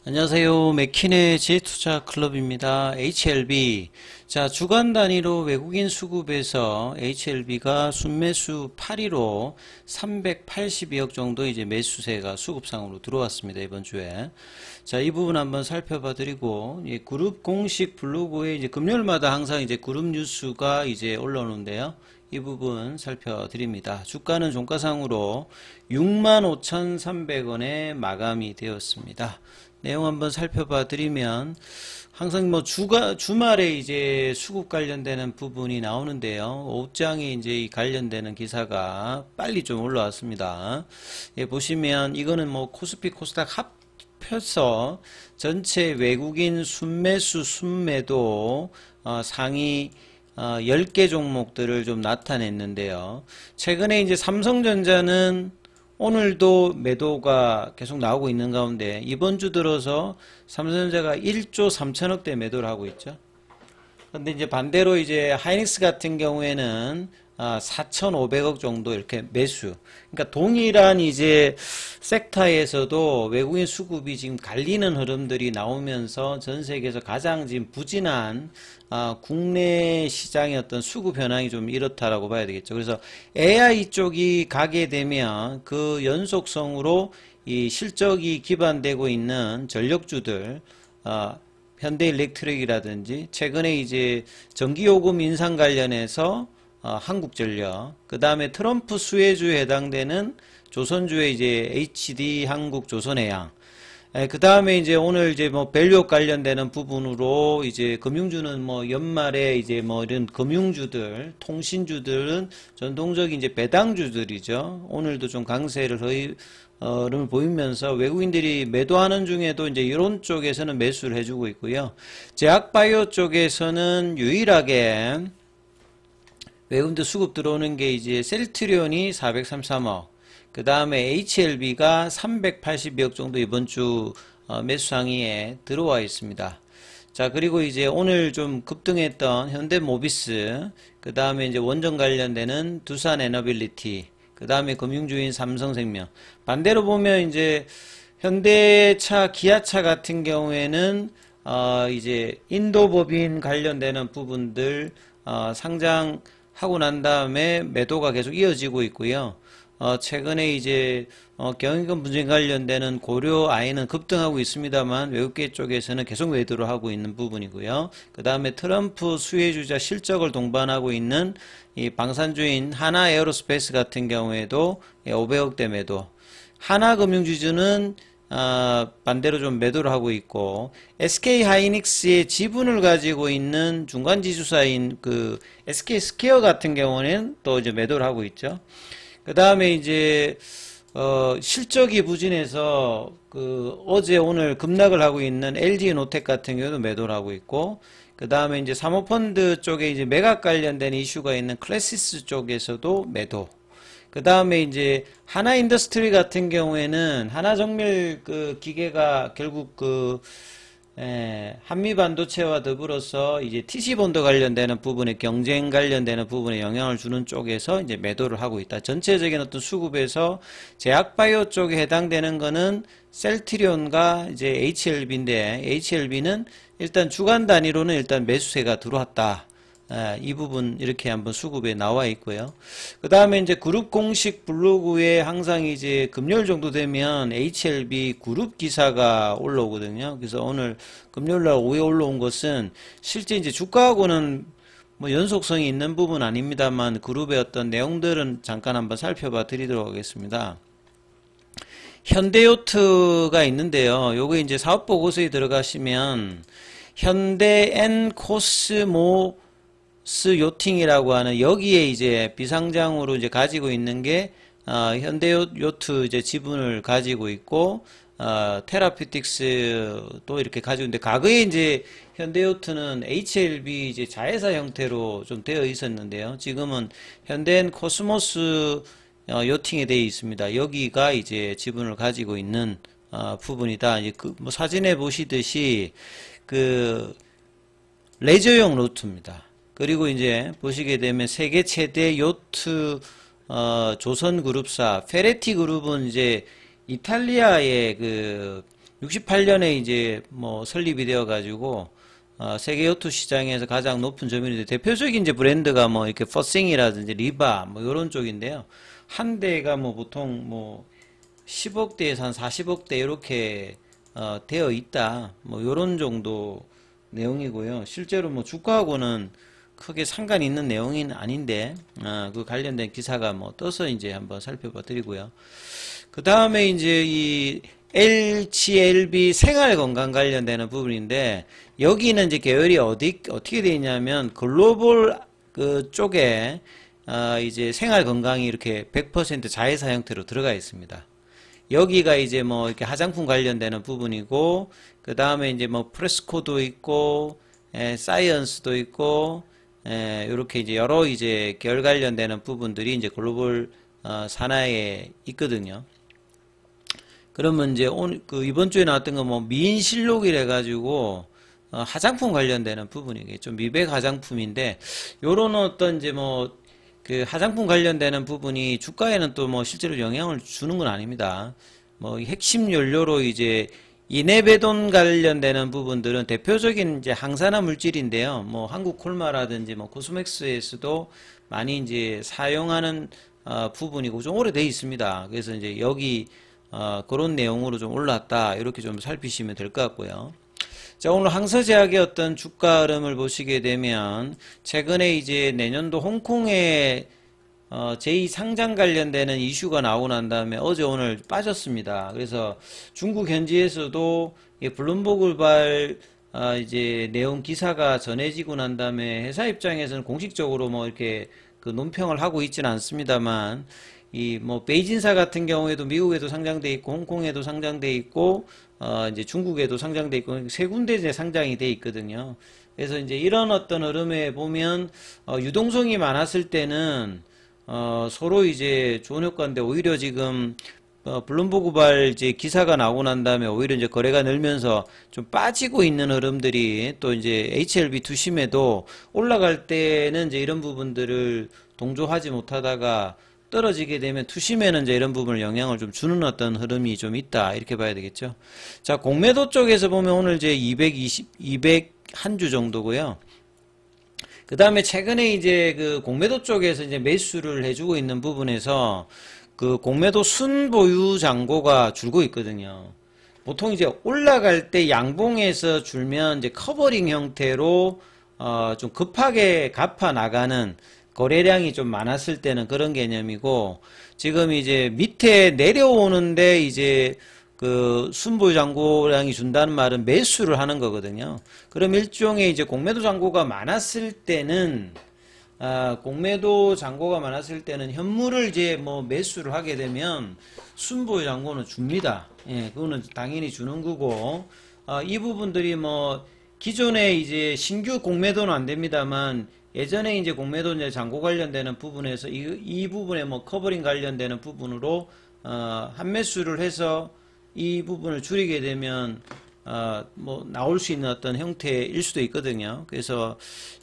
안녕하세요. 맥키네지 투자클럽입니다. HLB. 자, 주간 단위로 외국인 수급에서 HLB가 순매수 8위로 382억 정도 이제 매수세가 수급상으로 들어왔습니다. 이번 주에. 자, 이 부분 한번 살펴봐 드리고, 그룹 공식 블로그에 이제 금요일마다 항상 이제 그룹 뉴스가 이제 올라오는데요. 이 부분 살펴드립니다. 주가는 종가상으로 65,300원에 마감이 되었습니다. 내용 한번 살펴봐 드리면 항상 뭐 주말에 이제 수급 관련되는 부분이 나오는데요. 옷장에 이제 이 관련되는 기사가 빨리 좀 올라왔습니다. 예, 보시면 이거는 뭐 코스피 코스닥 합해서 전체 외국인 순매수 순매도 상위 10개 종목들을 좀 나타냈는데요. 최근에 이제 삼성전자는 오늘도 매도가 계속 나오고 있는 가운데 이번 주 들어서 삼성전자가 1조 3천억대 매도를 하고 있죠. 그런데 이제 반대로 이제 하이닉스 같은 경우에는 4,500억 정도 이렇게 매수. 그러니까 동일한 이제 섹터에서도 외국인 수급이 지금 갈리는 흐름들이 나오면서 전 세계에서 가장 지금 부진한 국내 시장의 어떤 수급 현황이 좀 이렇다라고 봐야 되겠죠. 그래서 AI 쪽이 가게 되면 그 연속성으로 이 실적이 기반되고 있는 전력주들, 현대일렉트릭이라든지 최근에 이제 전기요금 인상 관련해서 한국전력, 그 다음에 트럼프 수혜주에 해당되는 조선주의 이제 HD 한국 조선해양, 그 다음에 이제 오늘 이제 뭐 밸류업 관련되는 부분으로 이제 금융주는 뭐 연말에 이제 뭐 이런 금융주들, 통신주들은 전통적인 이제 배당주들이죠. 오늘도 좀 강세를 보이면서 외국인들이 매도하는 중에도 이제 이런 쪽에서는 매수를 해주고 있고요. 제약바이오 쪽에서는 유일하게 외국인들 수급 들어오는 게 이제 셀트리온이 433억, 그 다음에 HLB가 382억 정도 이번 주 매수 상위에 들어와 있습니다. 자, 그리고 이제 오늘 좀 급등했던 현대모비스, 그 다음에 이제 원전 관련되는 두산에너빌리티, 그 다음에 금융주인 삼성생명. 반대로 보면 이제 현대차, 기아차 같은 경우에는 이제 인도법인 관련되는 부분들 상장하고 난 다음에 매도가 계속 이어지고 있고요. 최근에 이제 경영권 분쟁 관련되는 고려 아이는 급등하고 있습니다만 외국계 쪽에서는 계속 매도를 하고 있는 부분이고요. 그 다음에 트럼프 수혜주자 실적을 동반하고 있는 이 방산주인 하나에어로스페이스 같은 경우에도 500억대 매도. 하나금융지주는 반대로 좀 매도를 하고 있고, SK하이닉스의 지분을 가지고 있는 중간지주사인 그 SK스퀘어 같은 경우는 또 이제 매도를 하고 있죠. 그 다음에 이제 실적이 부진해서 그 어제 오늘 급락을 하고 있는 LG노텍 같은 경우도 매도를 하고 있고, 그 다음에 이제 사모펀드 쪽에 이제 매각 관련된 이슈가 있는 클래시스 쪽에서도 매도. 그 다음에 이제 하나인더스트리 같은 경우에는 하나정밀 그 기계가 결국 그 한미반도체와 더불어서 이제 TC본드 관련되는 부분에 경쟁 관련되는 부분에 영향을 주는 쪽에서 이제 매도를 하고 있다. 전체적인 어떤 수급에서 제약바이오 쪽에 해당되는 거는 셀트리온과 이제 HLB인데, HLB는 일단 주간 단위로는 일단 매수세가 들어왔다. 이 부분 이렇게 한번 수급에 나와 있고요. 그 다음에 이제 그룹 공식 블로그에 항상 이제 금요일 정도 되면 HLB 그룹 기사가 올라오거든요. 그래서 오늘 금요일날 오후에 올라온 것은 실제 이제 주가하고는 뭐 연속성이 있는 부분 아닙니다만 그룹의 어떤 내용들은 잠깐 한번 살펴봐 드리도록 하겠습니다. 현대요트가 있는데요. 요거 이제 사업보고서에 들어가시면 현대 코스모 요팅이라고 하는 여기에 이제 비상장으로 이제 가지고 있는 게 현대요트 이제 지분을 가지고 있고 테라피틱스도 이렇게 가지고 있는데, 과거에 이제 현대요트는 HLB 이제 자회사 형태로 좀 되어 있었는데요. 지금은 현대엔 코스모스 요팅에 되어 있습니다. 여기가 이제 지분을 가지고 있는 부분이다. 이제 뭐 사진에 보시듯이 그 레저용 요트입니다. 그리고 이제 보시게 되면 세계 최대 요트 조선그룹사 페레티 그룹은 이제 이탈리아의 그 68년에 이제 뭐 설립이 되어 가지고 세계 요트 시장에서 가장 높은 점유율인데 대표적인 이제 브랜드가 뭐 이렇게 퍼싱이라든지 리바 뭐 이런 쪽인데요. 한 대가 뭐 보통 뭐 10억대에서 한 40억대 이렇게 되어 있다. 뭐 요런 정도 내용이고요. 실제로 뭐 주가하고는 크게 상관이 있는 내용은 아닌데 그 관련된 기사가 뭐 떠서 이제 한번 살펴봐 드리고요. 그 다음에 이제 이 HLB 생활건강 관련되는 부분인데 여기는 이제 계열이 어떻게 되어 있냐면 글로벌 그 쪽에 이제 생활건강이 이렇게 100% 자회사 형태로 들어가 있습니다. 여기가 이제 뭐 이렇게 화장품 관련되는 부분이고 그 다음에 이제 뭐 프레스코도 있고 사이언스도 있고 이렇게 이제 여러 이제 계열 관련되는 부분들이 이제 글로벌 산하에 있거든요. 그러면 이제 오늘 이번 주에 나왔던 거 뭐 미인실록이래 가지고 화장품 관련되는 부분이겠죠. 좀 미백 화장품인데 요런 어떤 이제 뭐 그 화장품 관련되는 부분이 주가에는 또 뭐 실제로 영향을 주는 건 아닙니다. 뭐 핵심 연료로 이제 이네베돈 관련되는 부분들은 대표적인 이제 항산화 물질인데요. 뭐 한국 콜마라든지 뭐 코스맥스에서도 많이 이제 사용하는 부분이고 좀 오래돼 있습니다. 그래서 이제 여기 그런 내용으로 좀 올랐다 이렇게 좀 살피시면 될 것 같고요. 자, 오늘 항서제약의 어떤 주가 흐름을 보시게 되면 최근에 이제 내년도 홍콩에 제2상장 관련되는 이슈가 나오고 난 다음에 어제 오늘 빠졌습니다. 그래서 중국 현지에서도 블룸버그발 이제 내용 기사가 전해지고 난 다음에 회사 입장에서는 공식적으로 뭐 이렇게 그 논평을 하고 있지는 않습니다만 이 뭐 베이진사 같은 경우에도 미국에도 상장돼 있고 홍콩에도 상장돼 있고 이제 중국에도 상장돼 있고 세 군데 이제 상장이 돼 있거든요. 그래서 이제 이런 어떤 흐름에 보면 유동성이 많았을 때는 서로 이제 좋은 효과인데 오히려 지금 블룸버그발 이제 기사가 나오고 난 다음에 오히려 이제 거래가 늘면서 좀 빠지고 있는 흐름들이 또 이제 HLB 투심에도 올라갈 때는 이제 이런 부분들을 동조하지 못하다가 떨어지게 되면 투심에는 이제 이런 부분을 영향을 좀 주는 어떤 흐름이 좀 있다 이렇게 봐야 되겠죠. 자, 공매도 쪽에서 보면 오늘 이제 200 한 주 정도고요. 그 다음에 최근에 이제 그 공매도 쪽에서 이제 매수를 해주고 있는 부분에서 그 공매도 순보유 잔고가 줄고 있거든요. 보통 이제 올라갈 때 양봉에서 줄면 이제 커버링 형태로 좀 급하게 갚아 나가는 거래량이 좀 많았을 때는 그런 개념이고 지금 이제 밑에 내려오는데 이제 그 순보유 잔고량이 준다는 말은 매수를 하는 거거든요. 그럼 일종의 이제 공매도 잔고가 많았을 때는 공매도 잔고가 많았을 때는 현물을 이제 뭐 매수를 하게 되면 순보유 잔고는 줍니다. 예, 그거는 당연히 주는 거고 이 부분들이 뭐 기존에 이제 신규 공매도는 안 됩니다만 예전에 이제 공매도 이제 잔고 관련되는 부분에서 이 부분에 뭐 커버링 관련되는 부분으로 한매수를 해서 이 부분을 줄이게 되면 뭐 나올 수 있는 어떤 형태일 수도 있거든요. 그래서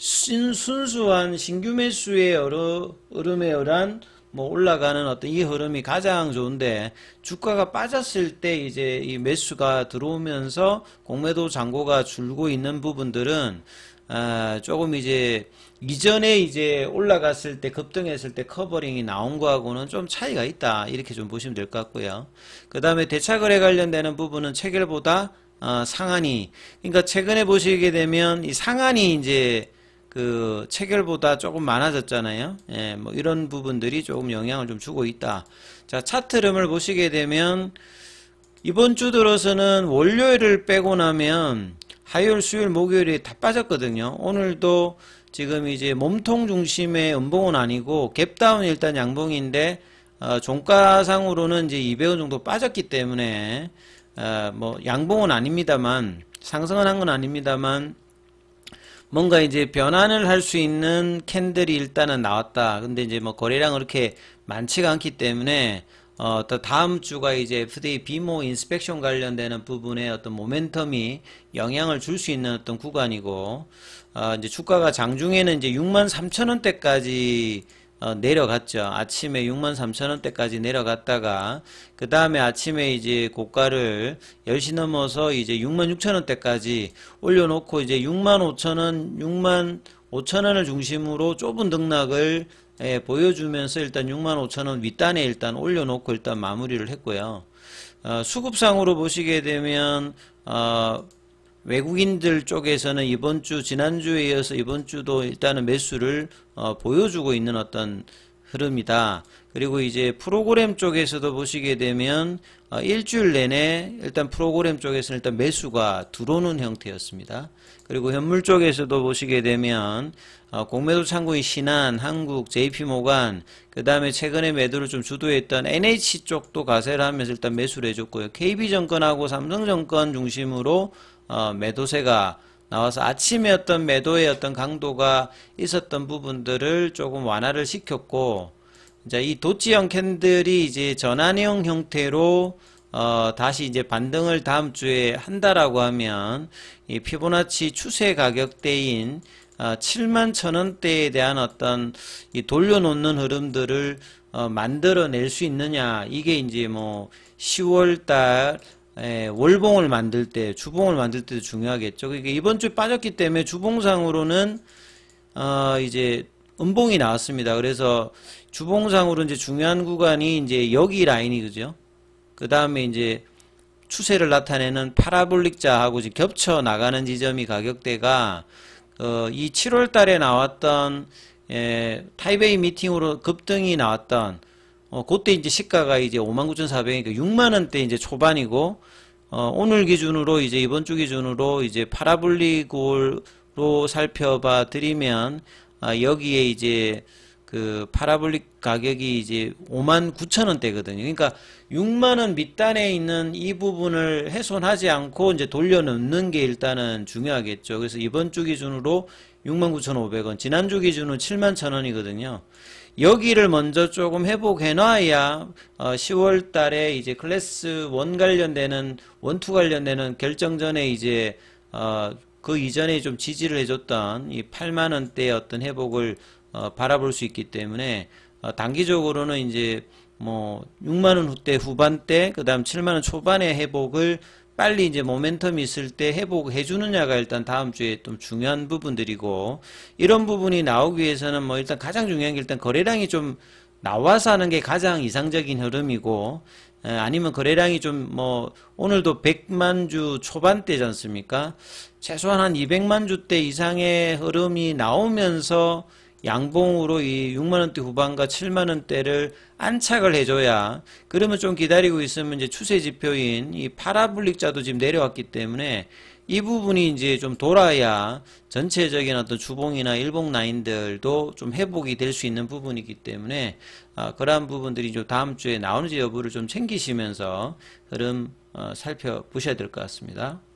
순수한 신규 매수의 흐름에 의한 뭐 올라가는 어떤 이 흐름이 가장 좋은데 주가가 빠졌을 때 이제 이 매수가 들어오면서 공매도 잔고가 줄고 있는 부분들은 조금 이제 이전에 이제 올라갔을 때 급등했을 때 커버링이 나온 거하고는 좀 차이가 있다 이렇게 좀 보시면 될 것 같고요. 그 다음에 대차거래 관련되는 부분은 체결보다 상한이 그러니까 최근에 보시게 되면 이 상한이 이제 그 체결보다 조금 많아졌잖아요. 예, 뭐 이런 부분들이 조금 영향을 좀 주고 있다. 자, 차트 흐름을 보시게 되면 이번 주 들어서는 월요일을 빼고 나면 화요일, 수요일, 목요일이 다 빠졌거든요. 오늘도 지금 이제 몸통 중심의 음봉은 아니고 갭다운 일단 양봉인데 종가상으로는 이제 200원 정도 빠졌기 때문에 뭐 양봉은 아닙니다만 상승은 한 건 아닙니다만 뭔가 이제 변환을 할 수 있는 캔들이 일단은 나왔다. 근데 이제 뭐 거래량 그렇게 많지가 않기 때문에 또 다음 주가 이제 FDA 비모 인스펙션 관련되는 부분에 어떤 모멘텀이 영향을 줄 수 있는 어떤 구간이고 이제 주가가 장중에는 이제 63,000원대까지 내려갔죠. 아침에 63,000원대까지 내려갔다가 그 다음에 아침에 이제 고가를 10시 넘어서 이제 66,000원대까지 올려놓고 이제 65,000원, 65,000원을 중심으로 좁은 등락을 보여주면서 일단 65,000원 윗단에 일단 올려놓고 일단 마무리를 했고요. 수급상으로 보시게 되면 외국인들 쪽에서는 이번 주, 지난주에 이어서 이번 주도 일단은 매수를 보여주고 있는 어떤 흐름이다. 그리고 이제 프로그램 쪽에서도 보시게 되면 일주일 내내 일단 프로그램 쪽에서는 일단 매수가 들어오는 형태였습니다. 그리고 현물 쪽에서도 보시게 되면 공매도 창구인 신한, 한국, JP모간, 그 다음에 최근에 매도를 좀 주도했던 NH 쪽도 가세를 하면서 일단 매수를 해줬고요. KB증권하고 삼성증권 중심으로 매도세가 나와서 아침에 어떤 매도의 어떤 강도가 있었던 부분들을 조금 완화를 시켰고, 이제 이 도치형 캔들이 이제 전환형 형태로 다시 이제 반등을 다음 주에 한다라고 하면 이 피보나치 추세 가격대인 71,000원대에 대한 어떤 이 돌려놓는 흐름들을 만들어낼 수 있느냐, 이게 이제 뭐 10월달 월봉을 만들 때, 주봉을 만들 때도 중요하겠죠. 그러니까 이번 주에 빠졌기 때문에 주봉상으로는 이제 음봉이 나왔습니다. 그래서 주봉상으로 이제 중요한 구간이 이제 여기 라인이, 그죠? 그 다음에 이제 추세를 나타내는 파라볼릭자하고 이제 겹쳐 나가는 지점이 가격대가 이 7월 달에 나왔던 타이베이 미팅으로 급등이 나왔던 그때 이제 시가가 이제 59,400이니까 6만원대 이제 초반이고, 오늘 기준으로 이제 이번 주 기준으로 이제 파라볼릭으로 살펴봐 드리면, 여기에 이제 그 파라볼릭 가격이 이제 59,000원대거든요. 그러니까 6만원 밑단에 있는 이 부분을 훼손하지 않고 이제 돌려놓는 게 일단은 중요하겠죠. 그래서 이번 주 기준으로 69,500원, 지난주 기준으로 71,000원이거든요. 여기를 먼저 조금 회복해 놔야 10월 달에 이제 클래스 1 관련되는, 1, 2 관련되는 결정전에 이제 그 이전에 좀 지지를 해줬던 이 8만원대의 어떤 회복을 바라볼 수 있기 때문에 단기적으로는 이제 뭐 6만원 후대 후반대, 그 다음 7만원 초반의 회복을 빨리 이제 모멘텀이 있을 때 회복해 주느냐가 일단 다음 주에 좀 중요한 부분들이고, 이런 부분이 나오기 위해서는 뭐 일단 가장 중요한 게 일단 거래량이 좀 나와서 하는 게 가장 이상적인 흐름이고, 아니면 거래량이 좀 뭐 오늘도 100만 주 초반대지 않습니까? 최소한 한 200만 주대 이상의 흐름이 나오면서 양봉으로 이 6만원대 후반과 7만원대를 안착을 해줘야, 그러면 좀 기다리고 있으면 이제 추세 지표인 이 파라볼릭자도 지금 내려왔기 때문에 이 부분이 이제 좀 돌아야 전체적인 어떤 주봉이나 일봉 라인들도 좀 회복이 될 수 있는 부분이기 때문에 그러한 부분들이 좀 다음 주에 나오는지 여부를 좀 챙기시면서 흐름 살펴보셔야 될 것 같습니다.